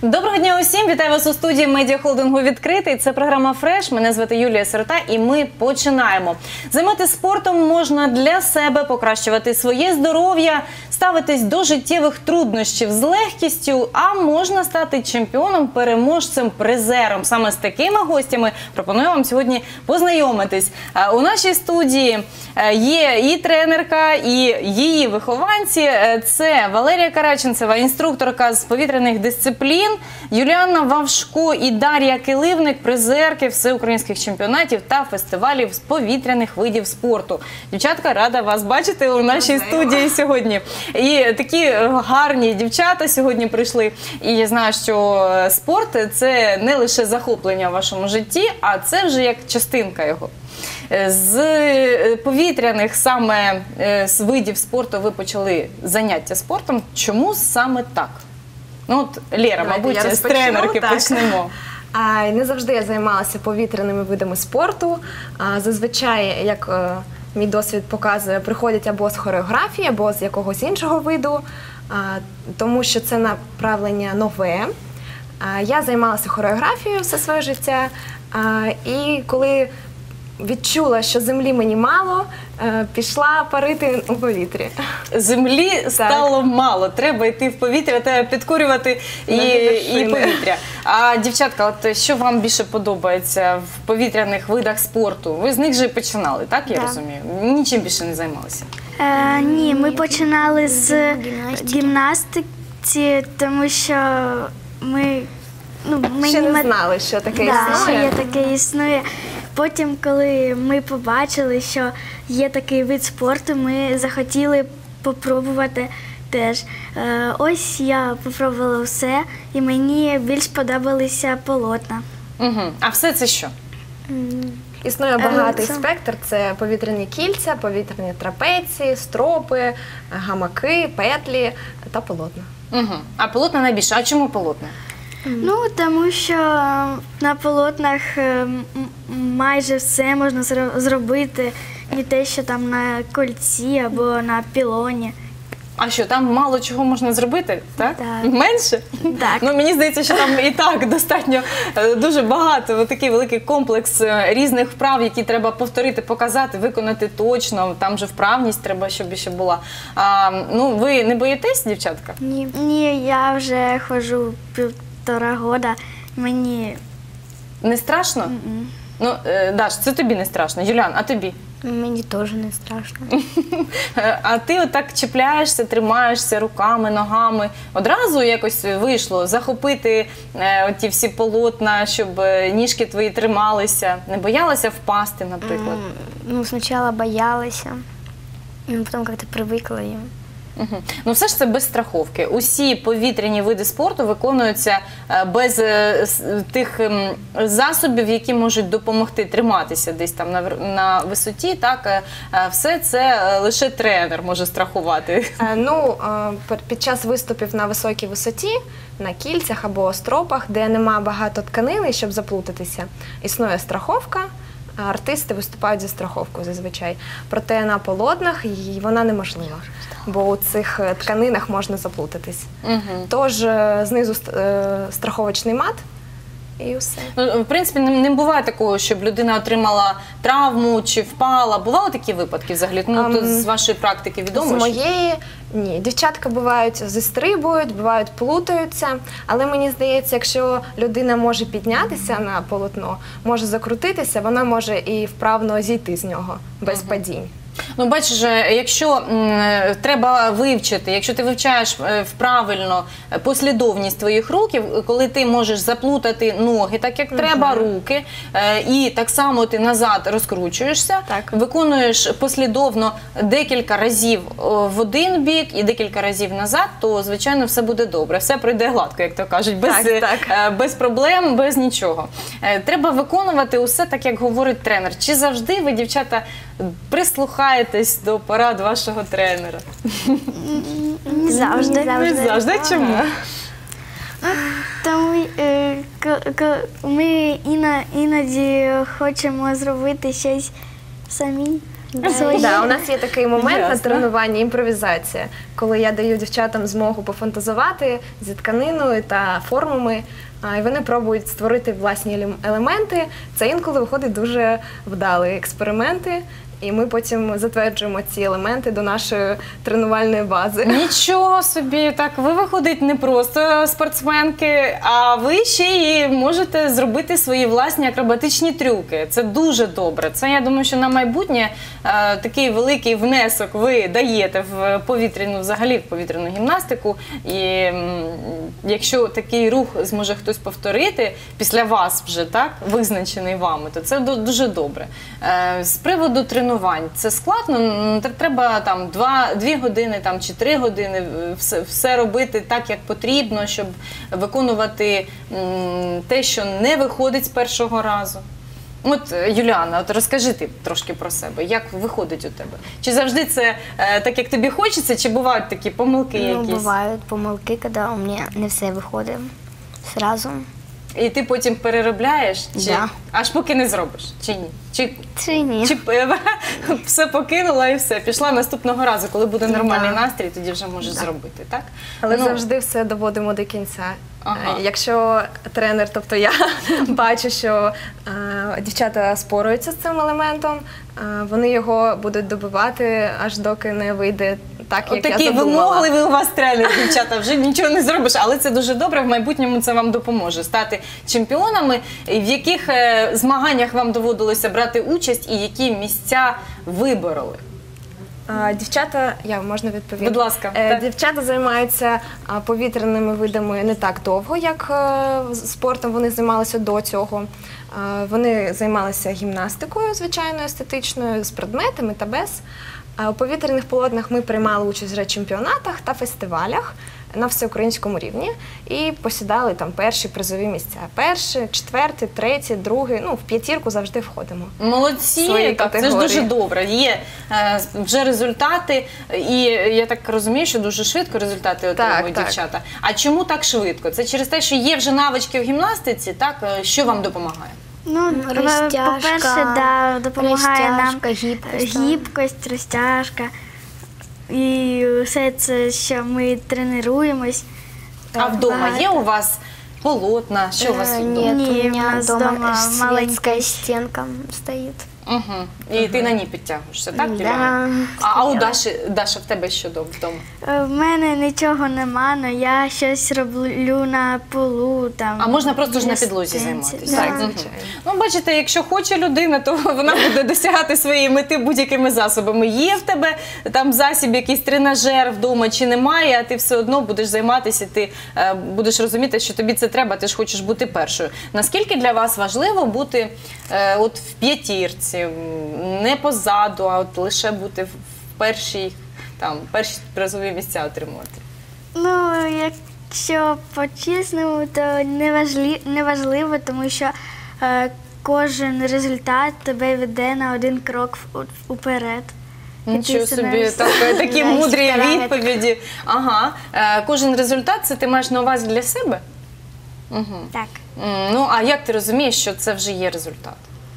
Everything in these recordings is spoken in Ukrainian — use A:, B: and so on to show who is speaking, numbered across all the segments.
A: Доброго дня усім! Вітаю вас у студії медіахолдингу «Відкритий». Це програма «Фреш». Мене звати Юлія Сирота і ми починаємо. Займатися спортом можна для себе, покращувати своє здоров'я, ставитись до життєвих труднощів з легкістю, а можна стати чемпіоном, переможцем, призером. Саме з такими гостями пропоную вам сьогодні познайомитись. У нашій студії є і тренерка, і її вихованці. Це Валерія Караченцева, інструкторка з повітряних дисциплін, Юліана Вавшко і Дар'я Киливник, призерки всеукраїнських чемпіонатів та фестивалів з повітряних видів спорту. Дівчатка, рада вас бачити у нашій студії сьогодні. І такі гарні дівчата сьогодні прийшли. І я знаю, що спорт – це не лише захоплення в вашому житті, а це вже як частинка його. З повітряних саме з видів спорту ви почали заняття спортом. Чому саме так? Ну от, Лєра, мабуть, з тренерки почнемо.
B: Не завжди я займалася повітряними видами спорту. Зазвичай, як мій досвід показує, приходять або з хореографії, або з якогось іншого виду, тому що це направлення нове. Я займалася хореографією все своє життя, і коли відчула, що землі мені мало, пішла парити у повітрі.
A: Землі стало мало, треба йти в повітря, треба підкорювати і повітря. А, дівчатка, от що вам більше подобається в повітряних видах спорту? Ви з них же починали, так, я розумію? Нічим більше не займалися?
C: Ні, ми починали з гімнастики, тому що ми
B: ще не знали, що таке існує.
C: Що таке існує. Потім, коли ми побачили, що є такий вид спорту, ми захотіли попробувати теж. Ось я попробувала все, і мені більш подобалися полотна.
A: А все це що?
B: Існує багатий спектр. Це повітряні кільця, повітряні трапеції, стропи, гамаки, петлі та полотна.
A: А полотна найбільше. А чому полотна?
C: Ну, тому що на полотнах майже все можна зробити, не те, що там на кольці або на пілоні.
A: А що, там мало чого можна зробити, так?
C: Так.
A: Менше?
C: Так.
A: Ну, мені здається, що там і так достатньо дуже багато, такий великий комплекс різних вправ, які треба повторити, показати, виконати точно. Там же вправність треба, щоб ще була. Ну, ви не боїтесь, дівчатка?
C: Ні, я вже ходжу 1,5 роки, мені...
A: Не страшно? Ну, Даш, це тобі не страшно. Юлян, а тобі?
C: Мені теж не страшно.
A: А ти отак чіпляєшся, тримаєшся руками, ногами. Одразу якось вийшло захопити оті всі полотна, щоб ніжки твої трималися? Не боялася впасти, наприклад?
C: Ну, спочатку боялася, потім як-то привикла.
A: Ну, все ж це без страховки. Усі повітряні види спорту виконуються без тих засобів, які можуть допомогти триматися десь там на висоті. Так, все це лише тренер може страхувати.
B: Ну, під час виступів на високій висоті, на кільцях або стропах, де нема багато тканини, щоб заплутатися, існує страховка. Артисти виступають зі страховкою зазвичай. Проте на полотнах вона неможлива, бо у цих тканинах можна заплутатись. Тож знизу страховочний мат і все.
A: Ну, в принципі, не буває такого, щоб людина отримала травму чи впала. Бували такі випадки взагалі? Ну, то з вашої практики відомо?
B: З моєї – ні. Дівчатка бувають зістрибують, бувають плутаються. Але мені здається, якщо людина може піднятися на полотно, може закрутитися, вона може і вправно зійти з нього без падінь.
A: Ну, бачиш, якщо треба вивчити, якщо ти вивчаєш правильно послідовність твоїх рухів, коли ти можеш заплутати ноги так, як треба, руки, і так само ти назад розкручуєшся, виконуєш послідовно декілька разів в один бік і декілька разів назад, то, звичайно, все буде добре. Все пройде гладко, як то кажуть, без проблем, без нічого. Треба виконувати усе так, як говорить тренер. Чи завжди ви, дівчата, прислухаєтесь до порад вашого тренера?
C: Не завжди.
A: Не завжди? Чому?
C: Тому ми іноді хочемо зробити щось самі.
B: Да, у нас є такий момент на
A: Ясно.
B: тренуванні імпровізація, коли я даю дівчатам змогу пофантазувати зі тканиною та формами, і вони пробують створити власні елементи. Це інколи виходить дуже вдалі експерименти, і ми потім затверджуємо ці елементи до нашої тренувальної бази.
A: Нічого собі, так ви виходить не просто спортсменки, а ви ще й можете зробити свої власні акробатичні трюки. Це дуже добре. Це, я думаю, що на майбутнє такий великий внесок ви даєте в повітряну, взагалі в повітряну гімнастику. І якщо такий рух зможе хтось повторити після вас вже, так, визначений вами, то це дуже добре. З приводу тренувань, це складно, треба там 2 години там, чи 3 години все робити так, як потрібно, щоб виконувати те, що не виходить з першого разу. От, Юліана, от розкажи ти трошки про себе, як виходить у тебе? Чи завжди це так, як тобі хочеться, чи бувають такі помилки
D: Ну,
A: якісь?
D: бывают помилки, когда у меня не все виходить сразу.
A: І ти потім переробляєш? Чи
D: Да.
A: аж поки не зробиш? Чи ні?
D: Чи ні?
A: Чи все покинула і все, пішла наступного разу, коли буде нормальний настрій, тоді вже можеш зробити, так?
B: Але
A: Ну,
B: завжди все доводимо до кінця.
A: Ага.
B: Якщо тренер, тобто я, бачу, що дівчата споруються з цим елементом, вони його будуть добивати, аж доки не вийде так, як я
A: Отакий
B: задумала.
A: вимогливий у вас тренер, дівчата, вже нічого не зробиш, але це дуже добре, в майбутньому це вам допоможе стати чемпіонами. І в яких змаганнях вам доводилося брати участь і які місця вибороли?
B: Дівчата, можна відповім?
A: Будь ласка. Так.
B: Дівчата займаються повітряними видами не так довго, як спортом вони займалися до цього. Вони займалися гімнастикою, звичайно, естетичною, з предметами та без. У повітряних полотнах ми приймали участь в чемпіонатах та фестивалях на всеукраїнському рівні і посідали там перші призові місця. Перші, четверті, треті, другі, в п'ятірку завжди входимо.
A: Молодці,
B: Свої
A: так, це ж
B: категорії.
A: дуже добре. Є вже результати, і я так розумію, що дуже швидко результати отримують
B: так.
A: дівчата. А чому так швидко? Це через те, що є вже навички в гімнастиці, так? Що вам допомагає?
C: Ну,
D: розтяжка,
C: по-перше, да, допомагає нам
D: розтяжка, гібкость, так.
C: гібкость, розтяжка. І все це, що ми тренуємось.
A: А вдома є у вас полотна? Що у вас вдома?
D: Нет,
C: Ні,
D: у
C: у
D: меня
C: нас
D: дома
C: дома
D: светская
C: маленькая
D: стенка стоит.
A: Угу. І ти на ній підтягуєшся, так,
D: Да.
A: Юліана? А у Даша, в тебе що вдома?
C: В мене нічого нема, але я щось роблю на полу. Там,
A: А можна просто ж на
C: для
A: підлозі
C: стінці.
A: займатися?
C: Да.
A: Так, звичайно. Ну, бачите, якщо хоче людина, то вона буде досягати своєї мети будь-якими засобами. Є в тебе там засіб, якийсь тренажер вдома чи немає, а ти все одно будеш займатися, ти будеш розуміти, що тобі це треба, ти ж хочеш бути першою. Наскільки для вас важливо бути от в п'ятірці, не позаду, а от лише бути в першій, перші призові місця отримувати?
C: Ну, якщо по-чесному, то не важливо, тому що кожен результат тебе веде на один крок уперед.
A: Нічого собі,
C: становишся-
A: такі мудрі відповіді. Ага. Кожен результат – це ти маєш на увазі для себе? Угу.
C: Так.
A: Ну, а як ти розумієш, що це вже є результат?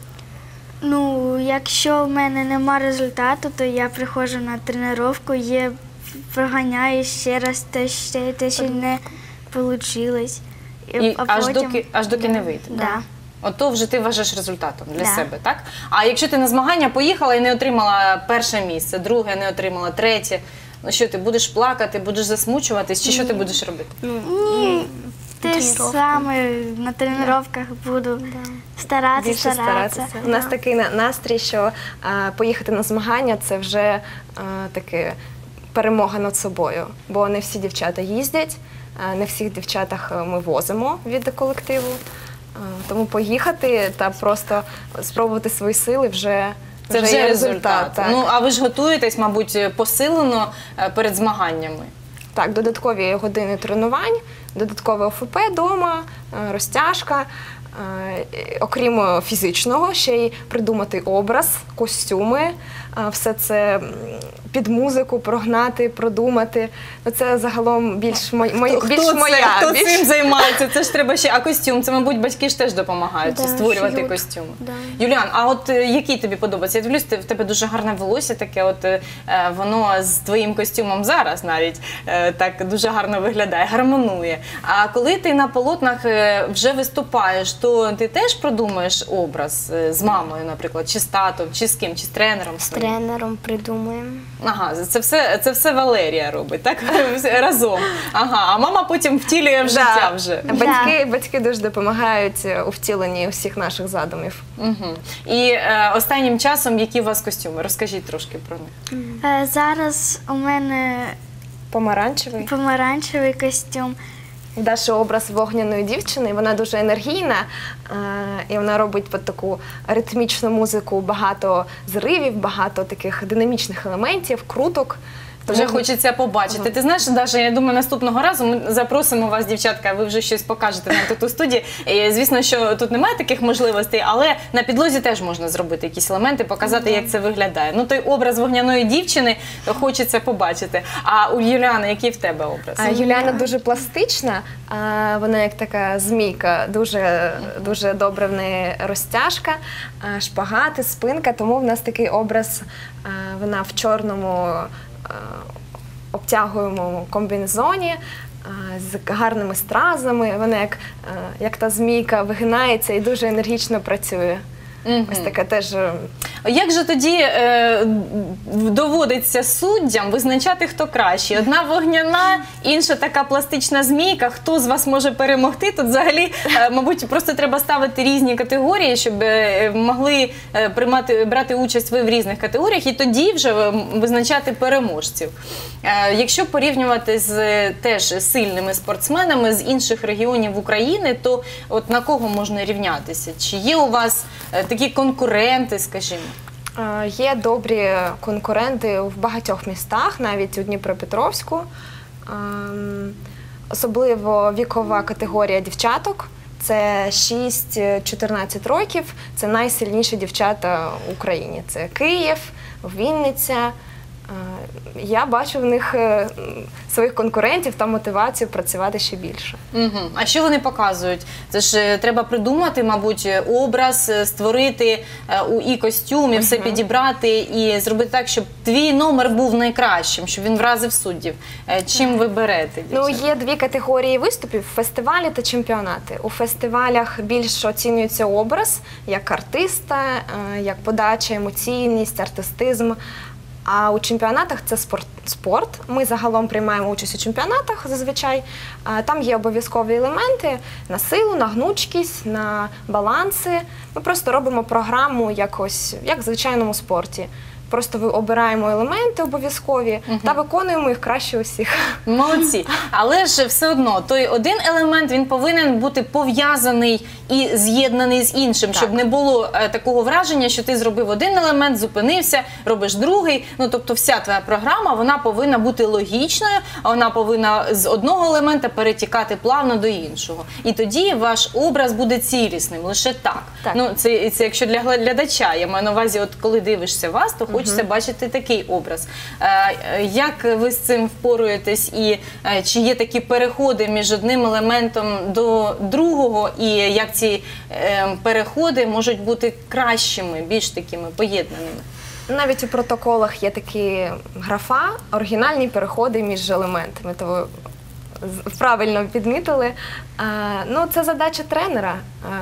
C: Ну, якщо в мене нема результату, то я приходжу на тренування, проганяю ще раз те, що не вийшло.
A: І аж доки не вийде?
C: Да.
A: Ото вже ти вважаєш результатом для
C: Да.
A: себе, так? А якщо ти на змагання поїхала і не отримала перше місце, друге не отримала, третє, ну що, ти будеш плакати, будеш засмучуватись, чи що ти будеш робити?
C: Ні, те ж саме на тренуваннях буду
B: Більше
C: старатися.
B: У нас такий настрій, що поїхати на змагання – це вже таке перемога над собою. Бо не всі дівчата їздять, не всіх дівчатах ми возимо від колективу. Тому поїхати та просто спробувати свої сили вже
A: Це вже
B: є
A: результат.
B: Так.
A: Ну, а ви ж готуєтесь, мабуть, посилено перед змаганнями?
B: Так, додаткові години тренувань. додаткове ОФП вдома, розтяжка. Окрім фізичного, ще й придумати образ, костюми, все це під музику прогнати, продумати. Це загалом більш моя.
A: Хто цим займається? Це ж треба ще. А костюм, це, мабуть, батьки ж теж допомагають створювати
C: шиють.
A: костюм.
C: Да.
A: Юліан, а от який тобі подобається? Я дивлюсь, в тебе дуже гарне волосся таке, от воно з твоїм костюмом зараз навіть так дуже гарно виглядає, гармонує. А коли ти на полотнах вже виступаєш, то ти теж продумаєш образ з мамою, наприклад, чи з татом, чи з ким, чи з тренером
D: З
A: своїм?
D: тренером придумуємо.
A: Ага, це все Валерія робить, так? Разом. Ага, а мама потім втілює в життя вже.
B: Батьки дуже допомагають у втіленні всіх наших задумів.
A: Угу. І останнім часом, які у вас костюми? Розкажіть трошки про них.
C: Зараз у мене
B: Помаранчевий.
C: помаранчевий костюм.
B: В Даші образ вогняної дівчини, вона дуже енергійна, і вона робить таку ритмічну музику, багато зривів, багато таких динамічних елементів, круток.
A: Вже хочеться побачити. Ти знаєш, Даша, я думаю, наступного разу ми запросимо вас, дівчатка, ви вже щось покажете нам тут у студії. І, звісно, що тут немає таких можливостей, але на підлозі теж можна зробити якісь елементи, показати, як це виглядає. Ну, той образ вогняної дівчини хочеться побачити. А у Юліани який в тебе образ?
B: Юліана дуже пластична, вона як така змійка, дуже добре в неї розтяжка, шпагати, спинка, тому в нас такий образ, вона в чорному обтягуємому комбінезоні з гарними стразами, вона як та змійка вигинається і дуже енергічно працює. Ось таке теж.
A: Як же тоді доводиться суддям визначати, хто кращий? Одна вогняна, інша така пластична змійка. Хто з вас може перемогти? Тут взагалі, мабуть, просто треба ставити різні категорії, щоб могли брати участь ви в різних категоріях і тоді вже визначати переможців. Якщо порівнювати з теж сильними спортсменами з інших регіонів України, то от на кого можна рівнятися? Чи є у вас такі конкуренти, скажімо?
B: Є добрі конкуренти в багатьох містах, навіть у Дніпропетровську. Особливо вікова категорія дівчаток. Це 6-14 років. Це найсильніші дівчата в Україні. Це Київ, Вінниця. Я бачу в них своїх конкурентів та мотивацію працювати ще більше.
A: Угу. А що вони показують? Це ж треба придумати, мабуть, образ, створити і костюм, і все підібрати, і зробити так, щоб твій номер був найкращим, щоб він вразив суддів. Чим ви берете, дівчата?
B: Ну, є дві категорії виступів – фестивалі та чемпіонати. У фестивалях більш оцінюється образ, як артиста, як подача, емоційність, артистизм. А у чемпіонатах це спорт. Ми загалом приймаємо участь у чемпіонатах зазвичай. Там є обов'язкові елементи на силу, на гнучкість, на баланси. Ми просто робимо програму як в звичайному спорті. Просто обираємо елементи обов'язкові та виконуємо їх краще усіх.
A: Молодці. Але ж все одно, той один елемент, він повинен бути пов'язаний і з'єднаний з іншим, щоб не було такого враження, що ти зробив один елемент, зупинився, робиш другий. Ну, тобто вся твоя програма, вона повинна бути логічною, а вона повинна з одного елемента перетікати плавно до іншого. І тоді ваш образ буде цілісним, лише так. Ну, це якщо для глядача, я маю на увазі, от коли дивишся вас, то хочеться бачити такий образ. Як ви з цим впоруєтесь і чи є такі переходи між одним елементом до другого і як ці переходи можуть бути кращими, більш такими поєднаними?
B: Навіть у протоколах є такі графа, оригінальні переходи між елементами. То ви правильно підмітили. Ну, це задача тренера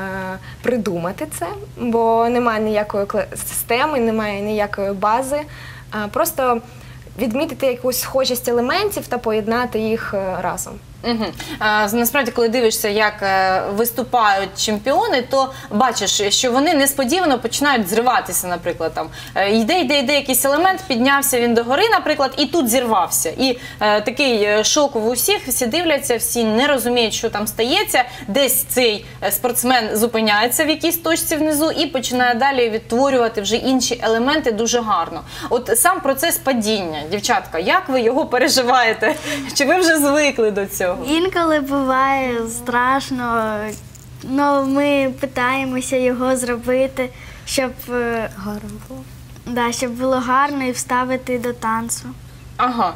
B: – придумати це, бо немає ніякої системи, немає ніякої бази. Просто відмітити якусь схожість елементів та поєднати їх разом.
A: Угу. Насправді, коли дивишся, як виступають чемпіони, то бачиш, що вони несподівано починають зриватися, наприклад. Там йде якийсь елемент, піднявся він догори, наприклад, і тут зірвався. І такий шок у всіх, всі дивляться, всі не розуміють, що там стається. Десь цей спортсмен зупиняється в якійсь точці внизу і починає далі відтворювати вже інші елементи дуже гарно. От сам процес падіння, дівчатка, як ви його переживаєте? Чи ви вже звикли до цього? цього?
C: Інколи буває страшно, але ми питаємося його зробити, щоб,
D: Гарно було.
C: щоб було гарно і вставити до танцю.
A: Ага.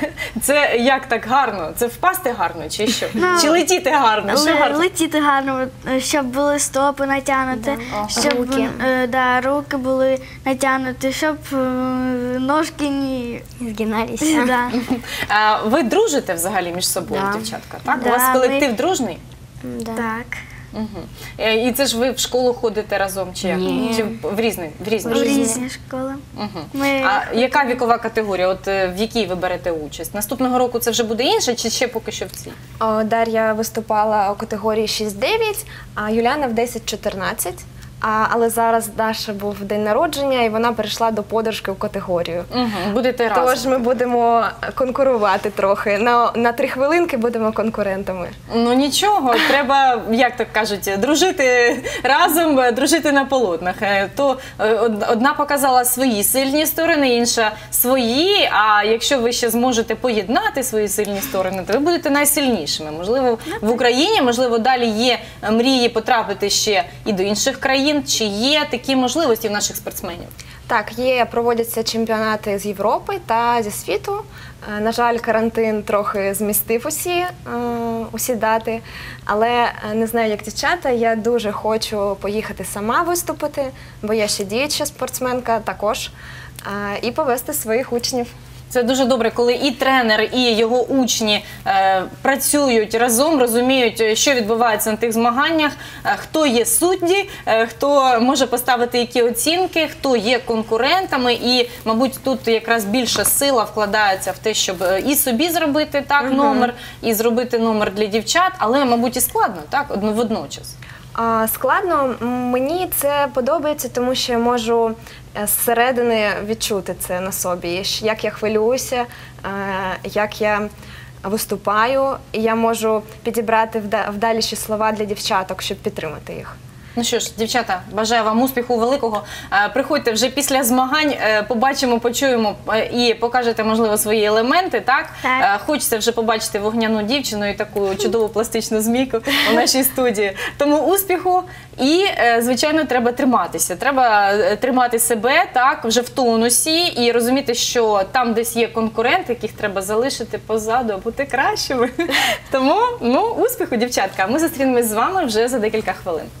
A: Це як так гарно? Це впасти гарно чи що?
C: Ну,
A: Чи летіти гарно? Що гарно?
C: Летіти гарно, щоб були стопи натягнуті, щоб
D: Руки.
C: руки були натягнуті, щоб ножки ні.
D: Згиналися.
C: Да.
A: А ви дружите взагалі між собою,
D: Да.
A: дівчатка? Так?
C: Да,
A: У вас
C: ми-
A: колектив дружний?
D: Да.
C: Так.
A: Угу. І це ж ви в школу ходите разом чи як?
D: Ні.
A: Чи в різні? В різні?
C: В різні школи.
A: Угу.
C: Ми
A: А яка вікова категорія? От в якій ви берете участь? Наступного року це вже буде інше, чи ще поки що в цій?
B: Дар'я виступала у категорії 6-9, а Юліана в 10-14. Але зараз Даша був день народження, і вона перейшла до подружки у категорію.
A: Угу. Будете разом.
B: Тож ми будемо конкурувати трохи. На 3 хвилинки будемо конкурентами.
A: Ну нічого, треба, як так кажуть, дружити разом, дружити на полотнах. То одна показала свої сильні сторони, інша свої. А якщо ви ще зможете поєднати свої сильні сторони, то ви будете найсильнішими. Можливо, в Україні, можливо, далі є мрії потрапити ще і до інших країн. Чи є такі можливості в наших спортсменів?
B: Так, проводяться чемпіонати з Європи та зі світу. На жаль, карантин трохи змістив усі дати, але не знаю, як дівчата, я дуже хочу поїхати сама виступити, бо я ще діюча спортсменка також, і повести своїх учнів.
A: Це дуже добре, коли і тренер, і його учні працюють разом, розуміють, що відбувається на тих змаганнях, хто є судді, хто може поставити які оцінки, хто є конкурентами. І, мабуть, тут якраз більша сила вкладається в те, щоб і собі зробити номер, і зробити номер для дівчат, але, мабуть, і складно, так, водночас.
B: Складно, мені це подобається, тому що я можу зсередини відчути це на собі, як я хвилююся, як я виступаю, і я можу підібрати вдаліші слова для дівчаток, щоб підтримати їх.
A: Ну що ж, дівчата, бажаю вам успіху великого. Приходьте вже після змагань, побачимо, почуємо і покажете, можливо, свої елементи, так?
C: Так.
A: Хочеться вже побачити вогняну дівчину і таку чудову пластичну змійку у нашій студії. Тому успіху і, звичайно, треба триматися. Треба тримати себе, так, вже в тонусі і розуміти, що там десь є конкуренти, яких треба залишити позаду, а бути кращими. Тому, успіху, дівчатка. Ми зустрінемось з вами вже за декілька хвилин.